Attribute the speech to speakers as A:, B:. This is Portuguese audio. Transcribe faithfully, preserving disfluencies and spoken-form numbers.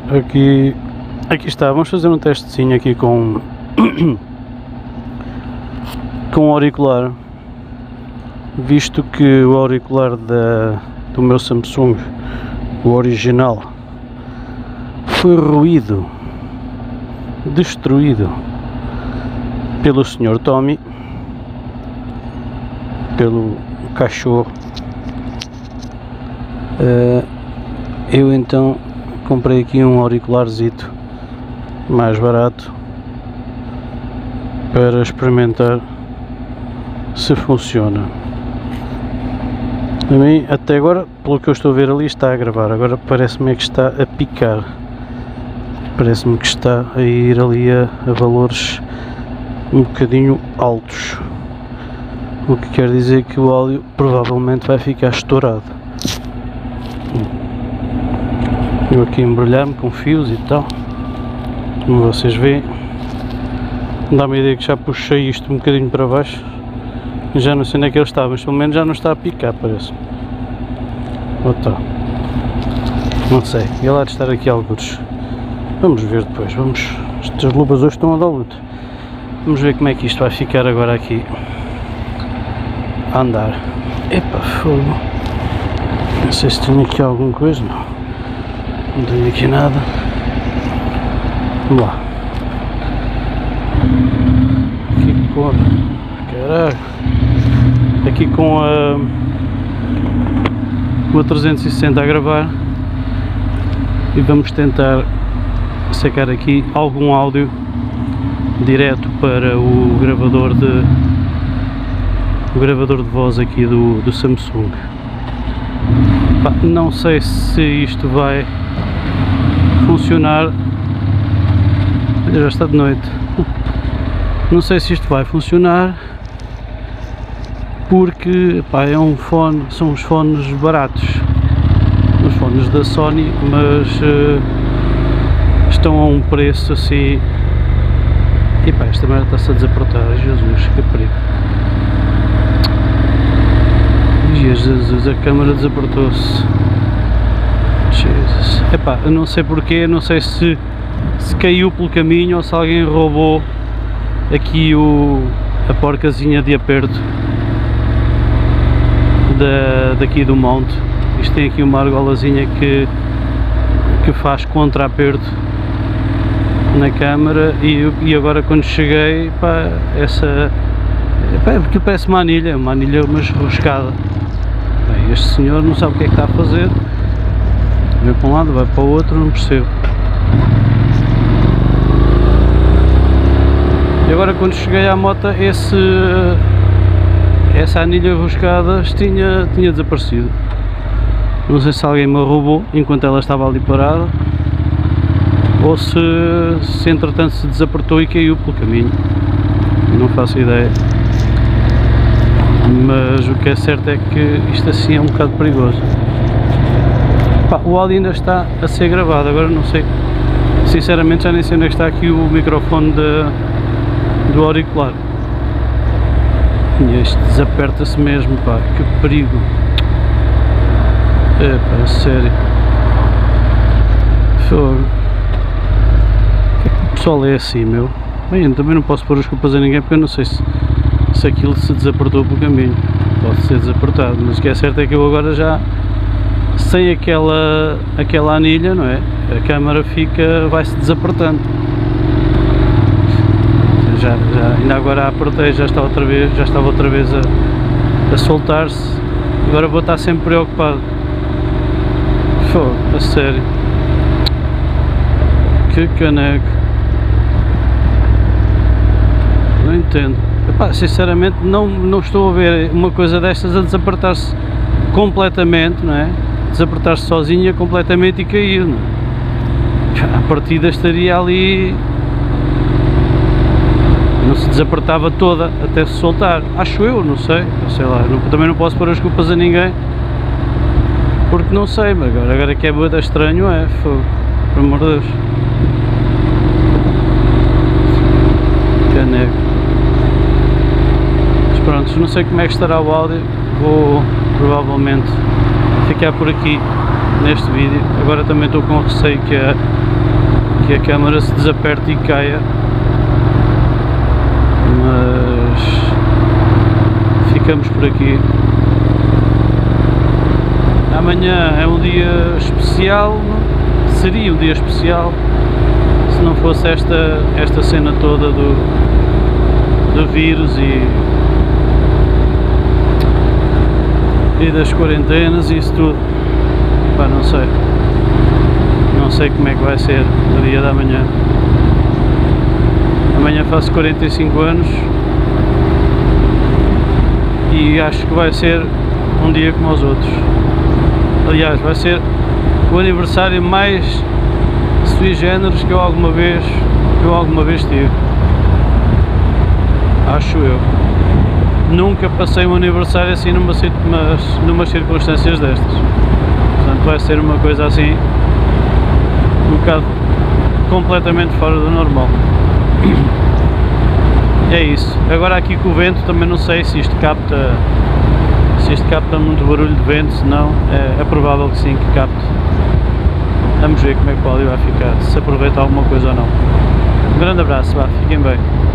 A: aqui, aqui está, vamos fazer um testezinho aqui com com o auricular, visto que o auricular da, do meu Samsung, o original, foi ruído, destruído pelo senhor Tommy, pelo cachorro. Uh, eu então comprei aqui um auricularzito mais barato para experimentar se funciona. A mim, até agora, pelo que eu estou a ver ali, está a gravar. Agora parece-me que está a picar, parece-me que está a ir ali a, a valores um bocadinho altos, o que quer dizer que o áudio provavelmente vai ficar estourado. Eu aqui embrulhar-me com fios e tal, como vocês veem, dá-me a ideia que já puxei isto um bocadinho para baixo, já não sei onde é que ele está, mas pelo menos já não está a picar, parece. Ou está? Não sei, ele há de estar aqui alguns. Vamos ver depois, vamos, estas luvas hoje estão a dar luta. Vamos ver como é que isto vai ficar agora aqui a andar. Epa, fogo. Não sei se tenho aqui alguma coisa, não. Não tenho aqui nada. Vamos lá. Aqui com a... Caralho. Aqui com a... com a trezentos e sessenta a gravar. E vamos tentar sacar aqui algum áudio direto para o gravador de... o gravador de voz aqui do, do Samsung. Pá, não sei se isto vai funcionar. Já está de noite. Não sei se isto vai funcionar porque, pá, é um fone, são os fones baratos, os fones da Sony, mas uh, estão a um preço assim. E pá, esta merda está-se a desapertar. Jesus, que perigo. Jesus, a câmera desapertou-se. Jesus. Epá, eu não sei porquê, não sei se, se caiu pelo caminho ou se alguém roubou aqui o, a porcazinha de aperto da, daqui do monte. Isto tem aqui uma argolazinha que, que faz contra-aperto na câmara e, e agora quando cheguei, pá, essa... Epá, porque parece uma anilha, uma anilha mas roscada. Bem, este senhor não sabe o que é que está a fazer. Vai para um lado, vai para o outro, não percebo. E agora quando cheguei à moto, esse, essa anilha roscada tinha, tinha desaparecido. Não sei se alguém me roubou enquanto ela estava ali parada, ou se, se entretanto se desapertou e caiu pelo caminho. Não faço ideia. Mas o que é certo é que isto assim é um bocado perigoso. Pá, o áudio ainda está a ser gravado, agora não sei, sinceramente já nem sei onde é que está aqui o microfone de, do auricular. E este desaperta-se mesmo, pá, que perigo. É pá, sério. Fogo. Que é que o pessoal é assim, meu? Bem, eu também não posso pôr as culpas a ninguém porque eu não sei se, se aquilo se desapertou pelo caminho. Pode ser desapertado, mas o que é certo é que eu agora já, sem aquela, aquela anilha, não é? A câmara fica, vai-se desapertando. Já, já, ainda agora a apertei, já está outra vez, já estava outra vez a, a soltar-se. Agora vou estar sempre preocupado. Fogo, a sério. Que caneco. Não entendo. Epá, sinceramente não, não estou a ver uma coisa destas a desapertar-se completamente, não é? Desapertar-se sozinha completamente e cair, não é? A partida estaria ali, não se desapertava toda até se soltar, acho eu, não sei, sei lá, não, também não posso pôr as culpas a ninguém, porque não sei, mas agora, agora que é muito estranho, é, fogo, por amor de Deus. Caneco. Mas pronto, não sei como é que estará o áudio, vou provavelmente ficar por aqui neste vídeo. Agora também estou com receio que a, que a câmara se desaperte e caia, mas ficamos por aqui. Amanhã é um dia especial, seria um dia especial se não fosse esta, esta cena toda do, do vírus e, e das quarentenas e isso tudo. Pá, não sei, não sei como é que vai ser o dia da manhã. Amanhã faço quarenta e cinco anos e acho que vai ser um dia como os outros. Aliás, vai ser o aniversário mais sui generis que eu alguma vez, que eu alguma vez tive. Acho eu. Nunca passei um aniversário assim numa, numas, numas circunstâncias destas. Portanto, vai ser uma coisa assim um bocado completamente fora do normal. É isso. Agora aqui com o vento também não sei se isto capta se isto capta muito barulho de vento, se não é, é provável que sim, que capte. Vamos ver como é que o áudio vai ficar, se aproveita alguma coisa ou não. Um grande abraço, vá, fiquem bem.